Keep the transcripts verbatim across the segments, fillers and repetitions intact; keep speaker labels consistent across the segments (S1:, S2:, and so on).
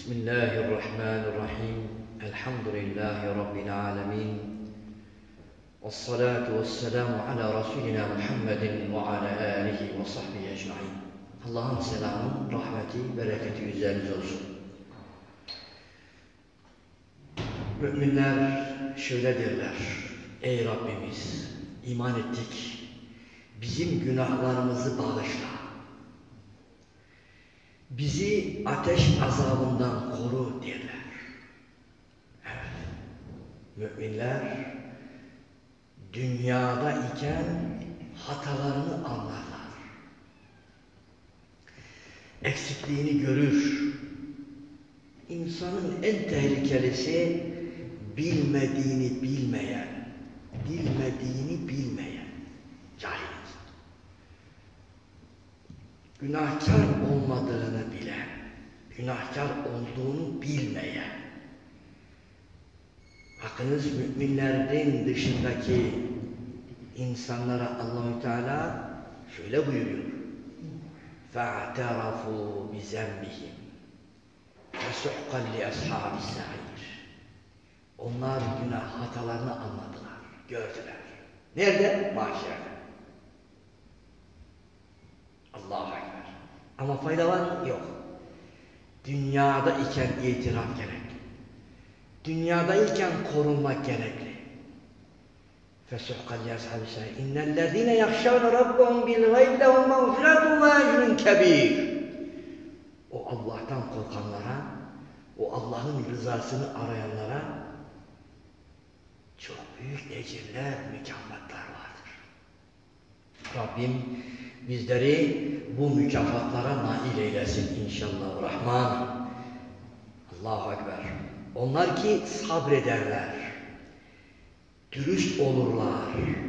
S1: Bismillahirrahmanirrahim. Elhamdülillahi Rabbil alemin. Vessalatu vesselamu ala Resulina Muhammedin ve ala alihi ve sahbihi ecmaîn. Allah'ın selamı, rahmeti, bereketi üzerinize olsun. Müminler şöyle derler: ey Rabbimiz, iman ettik, bizim günahlarımızı bağışla. Bizi ateş azabından koru derler. Evet, müminler dünyada iken hatalarını anlarlar. Eksikliğini görür. İnsanın en tehlikelisi bilmediğini bilmeyen, bilmediğini bilmeyen cahil. Günahkar olmadığını bilen, günahkar olduğunu bilmeyen, bakınız müminlerin dışındaki insanlara Allah-u Teala şöyle buyuruyor: فَاَعْتَرَفُوا بِذَنْبِهِمْ فَسُحْقًا لِأَصْحَابِ السَّعِيرِ. Onlar günah hatalarını anladılar, gördüler. Nerede? Mahşerde. Allahu Ekber. Ama fayda var mı? Yok. Dünyada iken itiraf gerekli. Dünyada iken korunmak gerekli. فَسُحْقًا لِأَصْحَابِ السَّعِيرِ اِنَّ الَّذ۪ينَ يَخْشَوْنَ رَبَّهُمْ بِالْغَيْبِ لَهُمْ مَغْفِرَةٌ وَاَجْرٌ كَب۪يرٌ. O Allah'tan korkanlara, o Allah'ın rızasını arayanlara çok büyük ecirler, mükafatlar vardır. Rabbim bizleri bu mükafatlara nail eylesin inşallah Rahman. Allahu Ekber. Onlar ki sabrederler, dürüst olurlar,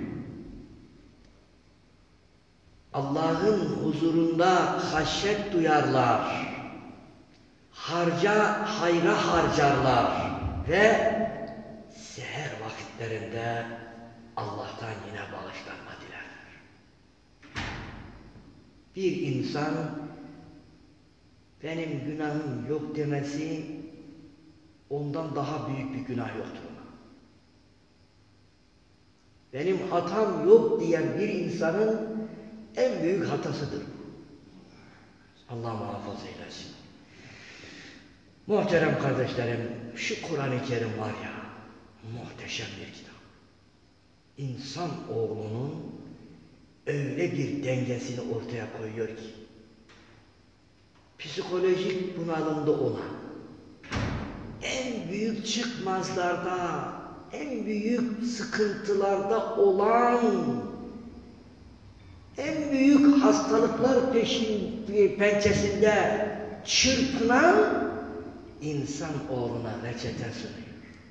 S1: Allah'ın huzurunda haşyet duyarlar, harca hayra harcarlar ve seher vakitlerinde Allah'tan yine bağışlanma dilerler. Bir insan benim günahım yok demesi, ondan daha büyük bir günah yoktur ona. Benim hatam yok diyen bir insanın en büyük hatasıdır bu. Allah muhafaza eylesin. Muhterem kardeşlerim, şu Kur'an-ı Kerim var ya, muhteşem bir kitap. İnsan oğlunun öyle bir dengesini ortaya koyuyor ki, psikolojik bunalımda olan, en büyük çıkmazlarda, en büyük sıkıntılarda olan, en büyük hastalıklar peşin, pençesinde çırpınan insan oğluna reçete sunuyor.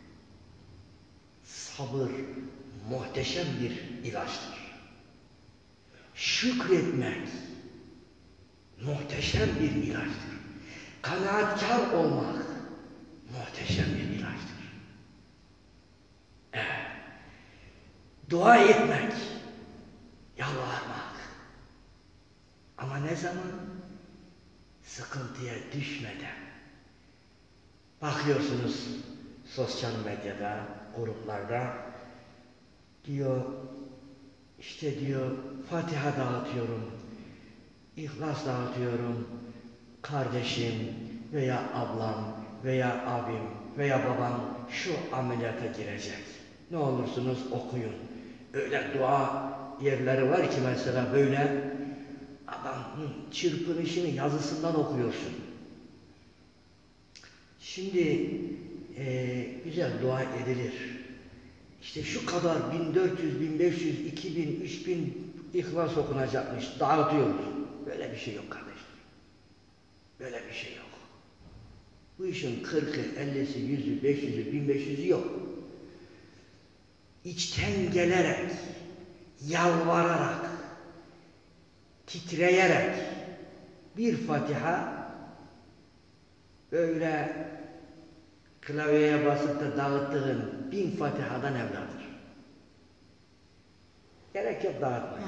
S1: Sabır muhteşem bir ilaçtır. Şükretmek muhteşem bir ilaçtır. Kanaatkar olmak muhteşem bir ilaçtır. Evet. Dua etmek, yalvarmak. Ama ne zaman? Sıkıntıya düşmeden. Bakıyorsunuz sosyal medyada, gruplarda diyor, işte diyor Fatiha dağıtıyorum, İhlas dağıtıyorum, kardeşim veya ablam veya abim veya babam şu ameliyata girecek. Ne olursunuz okuyun. Öyle dua yerleri var ki mesela böyle adamın çırpınışını yazısından okuyorsun. Şimdi e, güzel dua edilir. İşte şu kadar bin dört yüz, bin beş yüz, iki bin, üç bin İhlas okunacakmış. Dağıtıyoruz. Böyle bir şey yok kardeşler. Böyle bir şey yok. Bu işin kırkı, ellisi, yüzü, beş yüzü, bin beş yüzü yok. İçten gelerek, yalvararak, titreyerek bir Fatiha böyle klavyeye basıp da dağıttığın bin Fatiha'dan evladır. Gerek yok dağıtmaya.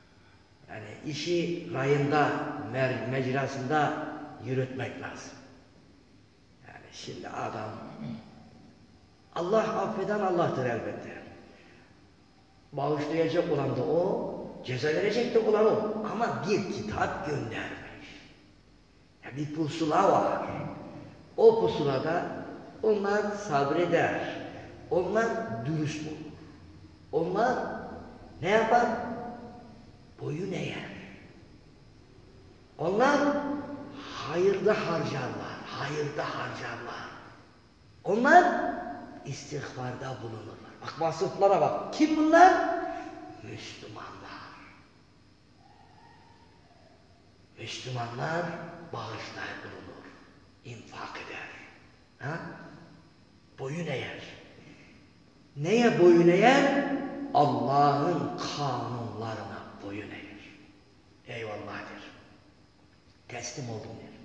S1: Yani işi rayında, mecrasında yürütmek lazım. Şimdi adam, Allah affeden Allah'tır elbette. Bağışlayacak olan da o, ceza verecek de olan o. Ama bir kitap göndermiş. Ya bir pusula var. O pusulada onlar sabreder. Onlar dürüst olur. Onlar ne yapar? Boyun eğer. Onlar hayırda harcarlar. Hayırda harcarlar. Onlar istiğfarda bulunurlar. Bak vasıflara bak. Kim bunlar? Müslümanlar. Müslümanlar bağışlar bulunur. İnfak eder. Ha? Boyun eğer. Neye boyun eğer? Allah'ın kanunlarına boyun eğer. Eyvallah der. Teslim oldum der.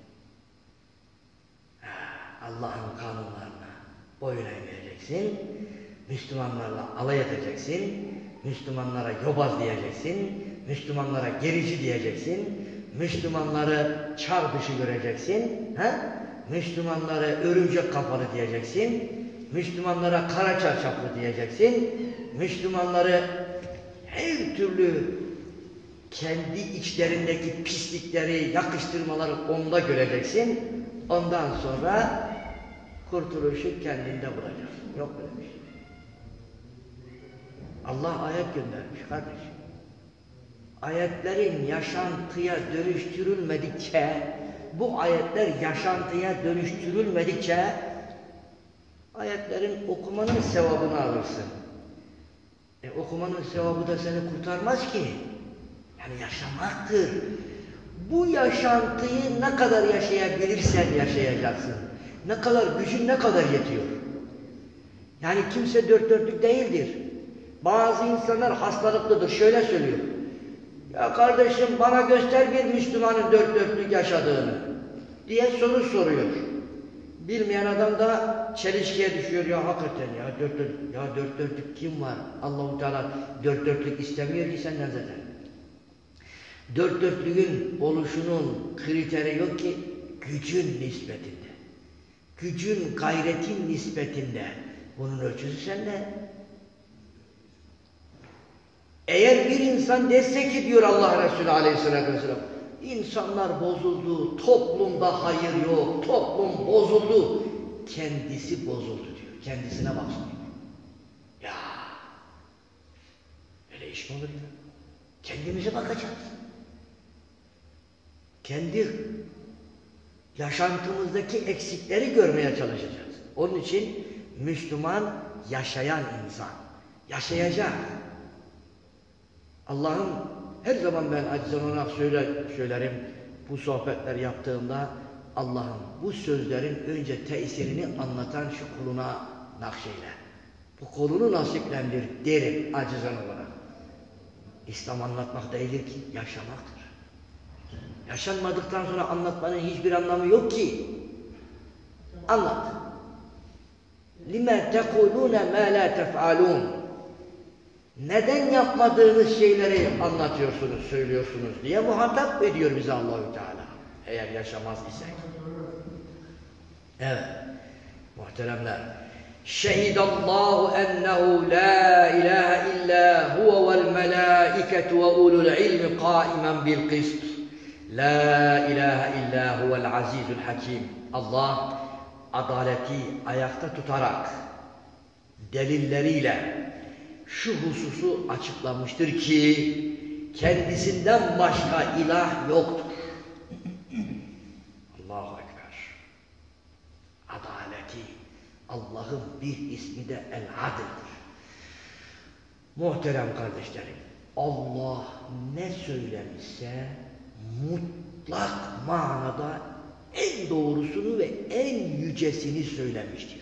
S1: Allah'ın kanunlarına boyun eğmeyeceksin. Müslümanlarla alay edeceksin. Müslümanlara yobaz diyeceksin. Müslümanlara gerici diyeceksin. Müslümanları çağ dışı göreceksin. Ha? Müslümanlara örümcek kafalı diyeceksin. Müslümanlara kara çarşaflı diyeceksin. Müslümanları her türlü kendi içlerindeki pislikleri, yakıştırmaları onda göreceksin. Ondan sonra kurtuluşu kendinde bulacaksın. Yok böyle bir şey. Allah ayet göndermiş kardeşim. Ayetlerin yaşantıya dönüştürülmedikçe, bu ayetler yaşantıya dönüştürülmedikçe ayetlerin okumanın sevabını alırsın. E, okumanın sevabı da seni kurtarmaz ki. Yani yaşamaktır. Bu yaşantıyı ne kadar yaşayabilirsen yaşayacaksın. Ne kadar gücün ne kadar yetiyor. Yani kimse dört dörtlük değildir. Bazı insanlar hastalıklıdır. Şöyle söylüyor. Ya kardeşim bana göster bir Müslümanın dört dörtlük yaşadığını diye soru soruyor. Bilmeyen adam da çelişkiye düşüyor. Ya hakikaten ya dört dörtlük, ya dört dörtlük kim var? Allah-u Teala dört dörtlük istemiyor ki senden zaten. Dört dörtlüğün oluşunun kriteri yok ki gücün nispetinde. Gücün, gayretin nispetinde. Bunun ölçüsü sende. Eğer bir insan dese ki diyor Allah Resulü Aleyhisselatü Vesselam, insanlar bozuldu, toplumda hayır yok, toplum bozuldu, kendisi bozuldu diyor. Kendisine baksın diyor. Ya, öyle iş mi olur ya? Kendimize bakacağız. Kendi yaşantımızdaki eksikleri görmeye çalışacağız. Onun için Müslüman yaşayan insan. Yaşayacak. Allah'ım her zaman ben acizan olarak söyler, söylerim bu sohbetler yaptığımda Allah'ım bu sözlerin önce tesirini anlatan şu kuluna nakşeyle. Bu kolunu nasiplendir derim acizan olarak. İslam anlatmak değildir ki yaşamaktır. Yaşanmadıktan sonra anlatmanın hiçbir anlamı yok ki. Anlat. لِمَا تَقُولُونَ مَا لَا تَفْعَلُونَ Neden yapmadığınız şeyleri anlatıyorsunuz, söylüyorsunuz diye muhatap ediyor bize Allah-u Teala. Eğer yaşamaz isek. Evet. Muhteremler. Şehidallahu ennehu la ilahe illa huve vel melâiketu ve ulul ilmi kâimen bil kist. La ilahe illa huvel azizul hakim. Allah adaleti ayakta tutarak delilleriyle şu hususu açıklamıştır ki kendisinden başka ilah yoktur. Allahu Ekber. Adaleti Allah'ın bir ismi de El-Adil'dir. Muhterem kardeşlerim, Allah ne söylemişse mutlak manada en doğrusunu ve en yücesini söylemiştir.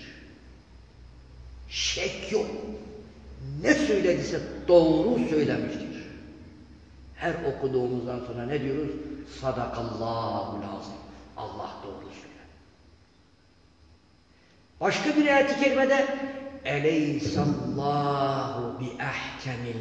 S1: Şek yok. Ne söylediyse doğru söylemiştir. Her okuduğumuzdan sonra ne diyoruz? Sadakallahul azim. Allah doğru söyler. Başka bir ayet-i kerimede Eleysallahu bi ahkemil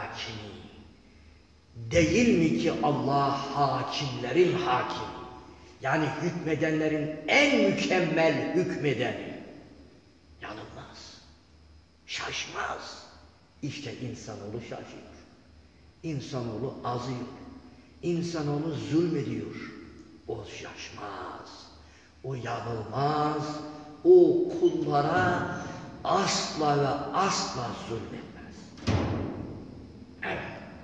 S1: hakimi. Değil mi ki Allah hakimlerin hakimi? Yani hükmedenlerin en mükemmel hükmedeni. Yanılmaz, şaşmaz. İşte insanoğlu şaşıyor. İnsanoğlu azıyor. İnsanoğlu zulmediyor. O şaşmaz. O yanılmaz. O kullara asla ve asla zulmetmez. Evet.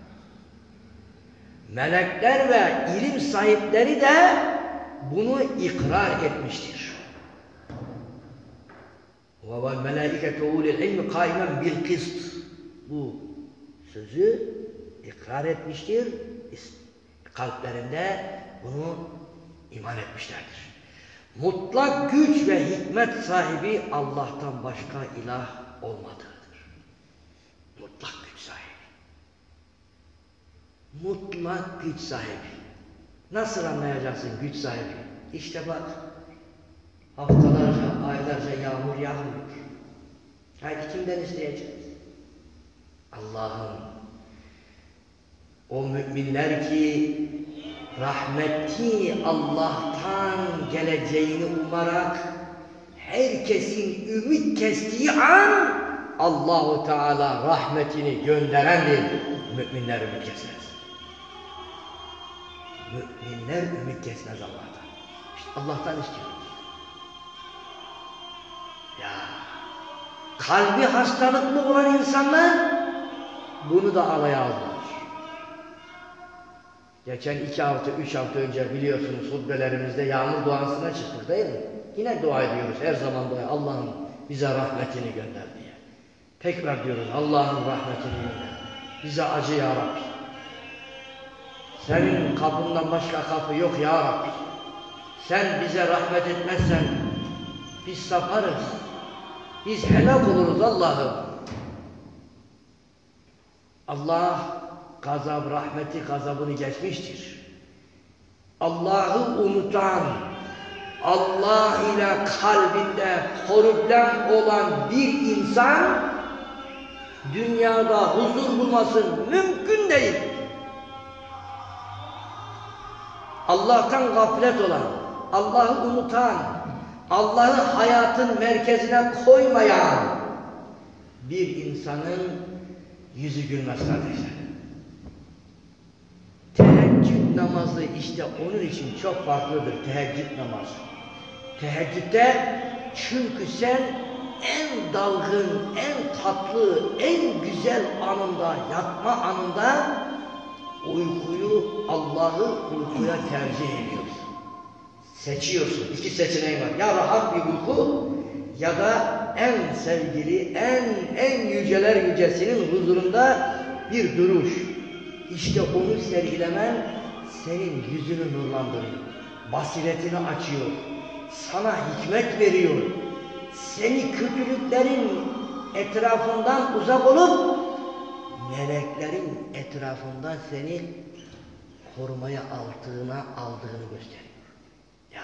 S1: Melekler ve ilim sahipleri de bunu ikrar etmiştir. وَوَا الْمَلَائِكَةُ اُولِي الْعِلْمِ قَائِمًا بِالْقِسْطِ Bu sözü ikrar etmiştir. Kalplerinde bunu iman etmişlerdir. Mutlak güç ve hikmet sahibi Allah'tan başka ilah olmadığıdır. Mutlak güç sahibi. Mutlak güç sahibi. Nasıl anlayacaksın güç sahibi? İşte bak, haftalarca, aylarca yağmur yağmıyor. Haydi kimden isteyeceğiz? Allah'ın. O müminler ki rahmeti Allah'tan geleceğini umarak herkesin ümit kestiği an Allahu Teala rahmetini gönderendir. Müminler ümit kesmez. Müminler ümit kesmez Allah'tan. İşte Allah'tan istiyoruz. Ya kalbi hastalıklı olan insanlar bunu da alaya aldılar. Geçen iki hafta, üç hafta önce biliyorsunuz hutbelerimizde yağmur duasına çıktık değil mi? Yine dua ediyoruz, her zaman dua. Allah'ım bize rahmetini gönder diye. Tekrar diyoruz, Allah'ın rahmetini gönder. Bize acı ya Rabbi. Senin kapından başka kapı yok ya Rabbi. Sen bize rahmet etmezsen biz saparız. Biz helak oluruz Allah'ım. Allah gazap, rahmeti gazabını geçmiştir. Allah'ı unutan, Allah ile kalbinde problem olan bir insan dünyada huzur bulması mümkün değil. Allah'tan gaflet olan, Allah'ı unutan, Allah'ı hayatın merkezine koymayan bir insanın yüzü gülmez kardeşler. Teheccüd namazı işte onun için çok farklıdır teheccüd namazı. Teheccüde çünkü sen en dalgın, en tatlı, en güzel anında, yatma anında uykuyu, Allah'ı uykuya tercih ediyorsun. Seçiyorsun. İki seçeneğin var. Ya rahat bir uyku ya da en sevgili, en en yüceler yücesinin huzurunda bir duruş. İşte onu sergilemen senin yüzünü nurlandırıyor. Basiretini açıyor. Sana hikmet veriyor. Seni kötülüklerin etrafından uzak olup meleklerin etrafından seni korumaya aldığına aldığını gösteriyor. Ya.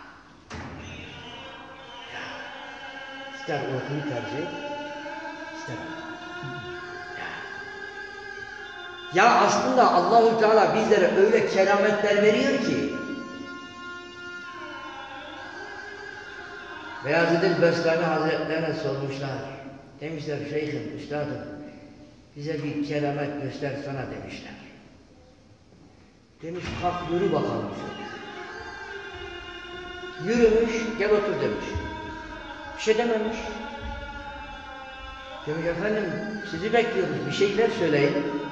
S1: Ya. İster uykuyu tercih, ister ya. Ya aslında Allahu Teala bizlere öyle kerametler veriyor ki Beyazıd-ı Bestami Hazretlerine sormuşlar. Demişler şeyhim, üstadım bize bir keramet göstersene demişler. Demiş kalk yürü bakalım. Yürümüş, gel otur demiş. Bir şey dememiş. Demiş efendim sizi bekliyoruz, bir şeyler söyleyin.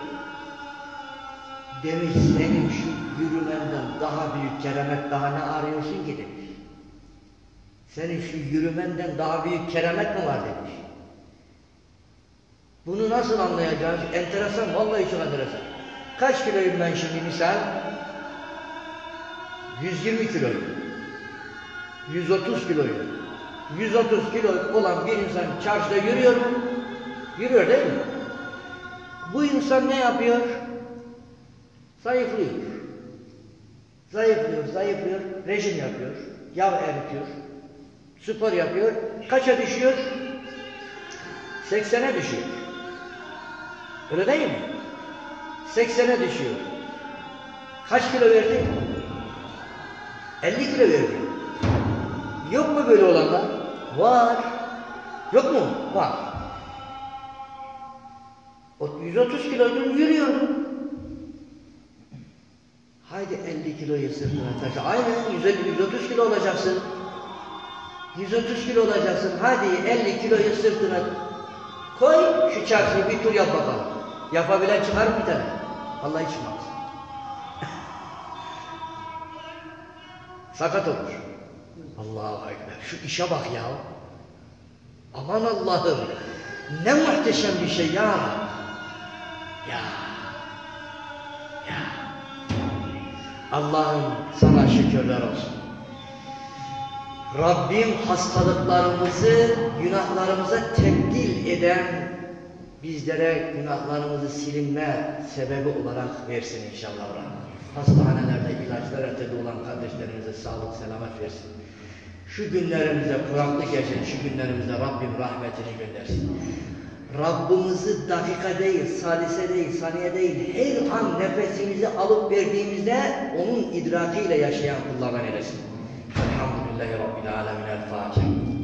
S1: Demiş senin şu yürümenden daha büyük keramet daha ne arıyorsun ki demiş. Senin şu yürümenden daha büyük keramet mi var demiş. Bunu nasıl anlayacağız? Enteresan, vallahi çok enteresan. Kaç kiloyum ben şimdi misal? yüz yirmi kiloyum. yüz otuz kiloyum. yüz otuz kilo olan bir insan çarşıda yürüyor mu? Yürüyor değil mi? Bu insan ne yapıyor? Zayıflıyor. Zayıflıyor, zayıflıyor, rejim yapıyor, yağ eritiyor, spor yapıyor. Kaça düşüyor? seksene düşüyor. Öyle değil mi? seksene düşüyor. Kaç kilo verdi? elli kilo veriyor. Yok mu böyle olanlar? Var. Yok mu? Var. yüz otuz kiloydum, yürüyordum. Haydi elli kiloyu sırtına taşı. Aynen yüz elli, yüz otuz kilo olacaksın. yüz otuz kilo olacaksın. Hadi elli kiloyu sırtına koy, şu çarşıyı bir tur yap bakalım. Yapabilen çıkar mı bir tane? Vallahi çıkmaz. Sakat olur. Allahu Ekber. Şu işe bak ya. Aman Allah'ım. Ne muhteşem bir şey ya. Ya. Ya. Allah'ım sana şükürler olsun. Rabbim hastalıklarımızı, günahlarımıza tebdil eden, bizlere günahlarımızı silinme sebebi olarak versin inşallah. Hastanelerde ilaçlar ötede olan kardeşlerimize sağlık, selamet versin. Şu günlerimize, kuraklık yaşayan şu günlerimizde Rabbim rahmetini göndersin. Rabbimizi dakika değil, salise değil, saniye değil, her an nefesimizi alıp verdiğimizde onun idrakiyle yaşayan kullardan eylesin. Elhamdülillahi Rabbil Alemin. El Fatiha.